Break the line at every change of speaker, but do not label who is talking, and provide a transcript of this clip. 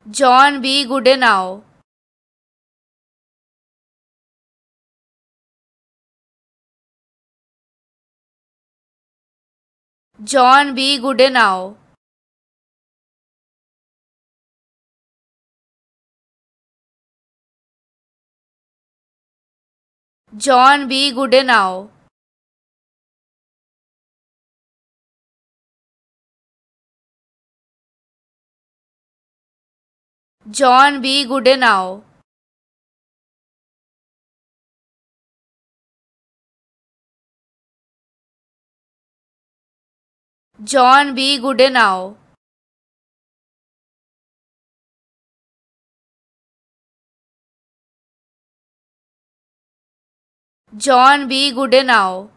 John B Goodenough. John B Goodenough. John B Goodenough. John B Goodenough. John B Goodenough. John B Goodenough.